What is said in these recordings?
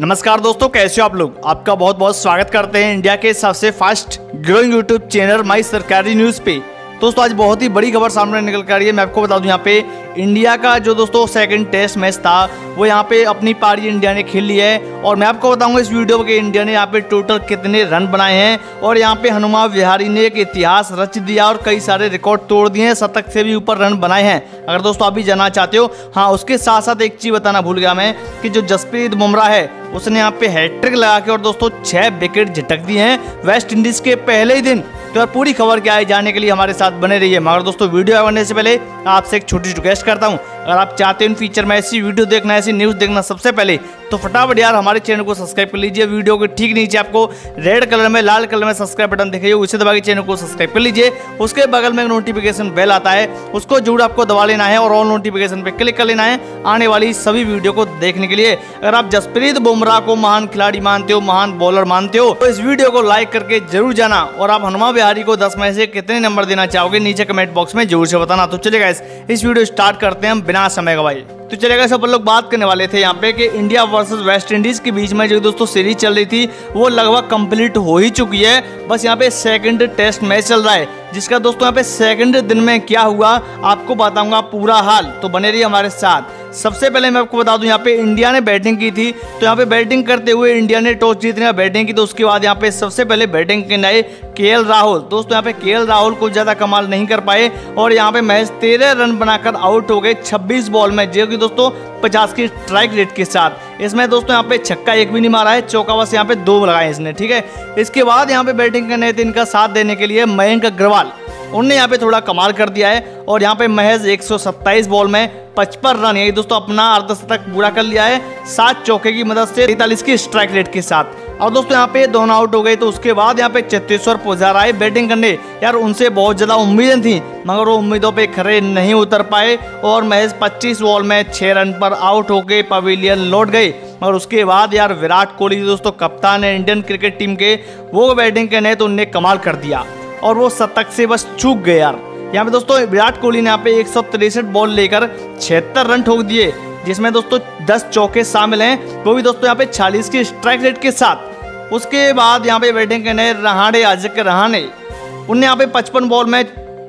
नमस्कार दोस्तों, कैसे हो आप लोग। आपका बहुत बहुत स्वागत करते हैं इंडिया के सबसे fast growing YouTube channel my sarkari news पे। दोस्तों आज बहुत ही बड़ी खबर सामने निकल कर आ रही है। मैं आपको बता दूं, यहाँ पे इंडिया का जो दोस्तों सेकंड टेस्ट मैच था वो यहाँ पे अपनी पारी इंडिया ने खेल ली है। और मैं आपको बताऊंगा इस वीडियो में कि इंडिया ने यहाँ पे टोटल कितने रन बनाए हैं। और यहाँ पे हनुमा विहारी ने एक इतिहास रच दिया और कई सारे रिकॉर्ड तोड़ दिए हैं, शतक से भी ऊपर रन बनाए हैं। अगर दोस्तों आप भी जानना चाहते हो, हाँ उसके साथ साथ एक चीज़ बताना भूल गया मैं कि जो जसप्रीत बुमराह है उसने यहाँ पे हैट्रिक लगा के और दोस्तों 6 विकेट झटक दिए हैं वेस्ट इंडीज के पहले ही दिन। तो यार पूरी खबर क्या है जानने के लिए हमारे साथ बने रहिए। मगर दोस्तों वीडियो बनने से पहले आपसे एक छोटी रिक्वेस्ट करता हूँ, अगर आप चाहते हैं इन फ्यूचर में ऐसी वीडियो देखना, ऐसी न्यूज़ देखना सबसे पहले, तो फटाफट यार हमारे चैनल को सब्सक्राइब कर लीजिए। वीडियो के ठीक नीचे आपको रेड कलर में, लाल कलर में सब्सक्राइब बटन दिखाइए, उसे दबा के चैनल को सब्सक्राइब कर लीजिए। उसके बगल में एक नोटिफिकेशन बेल आता है, उसको जरूर आपको दबा लेना है और ऑल नोटिफिकेशन पे क्लिक कर लेना है आने वाली सभी वीडियो को देखने के लिए। अगर आप जसप्रीत बुमराह को महान खिलाड़ी मानते हो, महान बॉलर मानते हो, तो इस वीडियो को लाइक करके जरूर जाना। और आप हनुमा विहारी को 10 में से कितने नंबर देना चाहोगे नीचे कमेंट बॉक्स में जरूर से बताना। तो चलिए गाइस इस वीडियो स्टार्ट करते हैं हम बिना समय गवाए। तो चलेगा सब लोग बात करने वाले थे यहाँ पे कि इंडिया वर्सेस वेस्ट इंडीज के बीच में जो दोस्तों सीरीज चल रही थी वो लगभग कंप्लीट हो ही चुकी है। बस यहाँ पे सेकंड टेस्ट मैच चल रहा है, जिसका दोस्तों यहाँ पे सेकंड दिन में क्या हुआ आपको बताऊंगा पूरा हाल। तो बने रहिए हमारे साथ। सबसे पहले मैं आपको बता दूं, यहाँ पे इंडिया ने बैटिंग की थी। तो यहाँ पे बैटिंग करते हुए इंडिया ने टॉस जीतने का बैटिंग की। तो उसके बाद यहाँ पे सबसे पहले बैटिंग करने आए केएल राहुल। दोस्तों यहाँ पे केएल राहुल कुछ ज्यादा कमाल नहीं कर पाए और यहाँ पे मैच 13 रन बनाकर आउट हो गए 26 बॉल में, जो कि दोस्तों 50 की स्ट्राइक रेट के साथ। इसमें दोस्तों यहाँ पे छक्का एक भी नहीं मारा है, चौका बस यहाँ पे 2 लगाए इसने, ठीक है। इसके बाद यहाँ पे बैटिंग करने थे इनका साथ देने के लिए मयंक अग्रवाल, उनने यहाँ पे थोड़ा कमाल कर दिया है और यहाँ पे महज 127 बॉल में 55 रन, यही दोस्तों अपना अर्धशतक पूरा कर लिया है 7 चौके की मदद से 43 की स्ट्राइक रेट के साथ। और दोस्तों यहाँ पे दोनों आउट हो गए। तो उसके बाद यहाँ पे चेतेश्वर पुजारा आए बैटिंग करने। यार उनसे बहुत ज़्यादा उम्मीदें थी मगर वो उम्मीदों पे खरे नहीं उतर पाए और महज 25 बॉल में 6 रन पर आउट होके पवेलियन लौट गए। और उसके बाद यार विराट कोहली दोस्तों कप्तान है इंडियन क्रिकेट टीम के, वो बैटिंग करने तो उनने कमाल कर दिया और वो शतक से बस चूक गए यार। यहाँ पे दोस्तों विराट कोहली ने यहाँ पे 163 बॉल लेकर 76 रन ठोक दिए, जिसमें दोस्तों 10 चौके शामिल हैं, वो भी दोस्तों यहाँ पे 46 की स्ट्राइक रेट के साथ। उसके बाद यहाँ पे बैटिंग करने रहाणे, अजिंक्य रहाणे, उनने यहाँ पे 55 बॉल में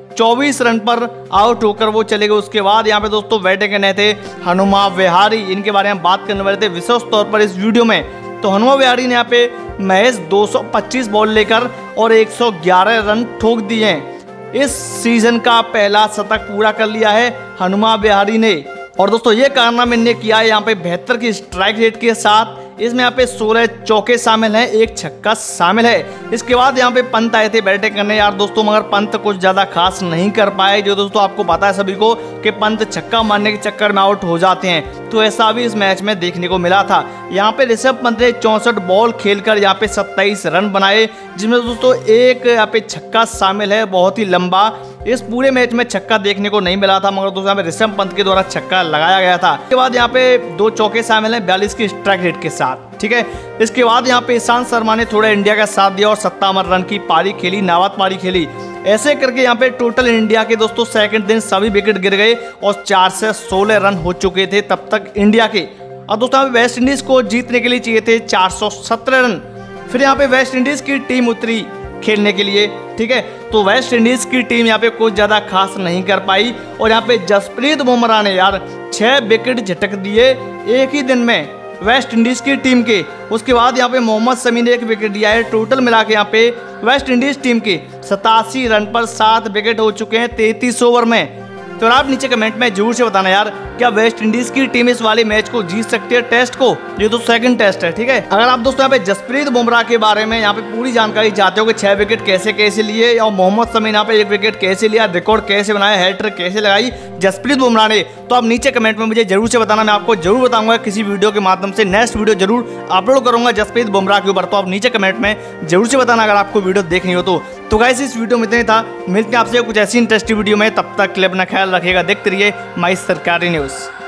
24 रन पर आउट होकर वो चले गए। उसके बाद यहाँ पे दोस्तों बैटिंग करने थे हनुमा विहारी, इनके बारे में बात करने वाले थे विशेष तौर पर इस वीडियो में। तो हनुमा विहारी ने यहाँ पे महज 225 बॉल लेकर और 111 रन ठोक दिए हैं। इस सीजन का पहला शतक पूरा कर लिया है हनुमा विहारी ने। और दोस्तों ये कारनामा इन्होंने किया है यहाँ पे 72 की स्ट्राइक रेट के साथ। इसमें यहाँ पे 16 चौके शामिल हैं, 1 छक्का शामिल है। इसके बाद यहाँ पे पंत आए थे बैटिंग करने यार दोस्तों, मगर पंत कुछ ज़्यादा खास नहीं कर पाए। जो दोस्तों आपको पता है सभी को कि पंत छक्का मारने के चक्कर में आउट हो जाते हैं, तो ऐसा भी इस मैच में देखने को मिला था। यहाँ पे ऋषभ पंत ने 64 बॉल खेलकर यहाँ पे 27 रन बनाए, जिसमें दोस्तों एक यहाँ पे छक्का शामिल है, बहुत ही लंबा। इस पूरे मैच में छक्का देखने को नहीं मिला था मगर दोस्तों यहाँ पे ऋषभ पंत के द्वारा छक्का लगाया गया था। इसके बाद यहाँ पे 2 चौके शामिल हैं 42 की स्ट्राइक रेट के साथ, ठीक है। इसके बाद यहाँ पे ईशांत शर्मा ने थोड़ा इंडिया का साथ दिया और 57 रन की पारी खेली, नाबाद पारी खेली। ऐसे करके यहाँ पे टोटल इंडिया के दोस्तों सेकंड दिन सभी विकेट गिर गए और 4 से 16 रन हो चुके थे तब तक इंडिया के। और दोस्तों यहाँ पे वेस्ट इंडीज को जीतने के लिए चाहिए थे 417 रन। फिर यहाँ पे वेस्ट इंडीज की टीम उतरी खेलने के लिए, ठीक है। तो वेस्ट इंडीज की टीम यहाँ पे कुछ ज़्यादा खास नहीं कर पाई और यहाँ पे जसप्रीत बुमराह ने यार 6 विकेट झटक दिए एक ही दिन में वेस्ट इंडीज की टीम के। उसके बाद यहाँ पे मोहम्मद शमी ने 1 विकेट दिया है। टोटल मिला के यहाँ पे वेस्ट इंडीज टीम के 87 रन पर 7 विकेट हो चुके हैं 33 ओवर में। तो आप नीचे कमेंट में जरूर से बताना यार, क्या वेस्ट इंडीज की टीम इस वाले मैच को जीत सकती है टेस्ट को? ये तो सेकंड टेस्ट है, ठीक है। अगर आप दोस्तों यहाँ पे जसप्रीत बुमराह के बारे में यहाँ पे पूरी जानकारी चाहते हो कि 6 विकेट कैसे कैसे लिए और मोहम्मद शमी यहाँ पे 1 विकेट कैसे लिया, रिकॉर्ड कैसे बनाया, हैट्रिक कैसे लगाई जसप्रीत बुमराह ने, तो आप नीचे कमेंट में मुझे जरूर से बताना। मैं आपको जरूर बताऊंगा किसी वीडियो के माध्यम से, नेक्स्ट वीडियो जरूर अपलोड करूंगा जसप्रीत बुमराह के ऊपर। तो आप नीचे कमेंट में जरूर से बताना अगर आपको वीडियो देखनी हो तो गाइस इस वीडियो में इतना ही था। मिलते हैं आपसे कुछ ऐसी इंटरेस्टिंग वीडियो में, तब तक के लिए अपना ख्याल रखिएगा। देखते रहिए माई सरकारी न्यूज़।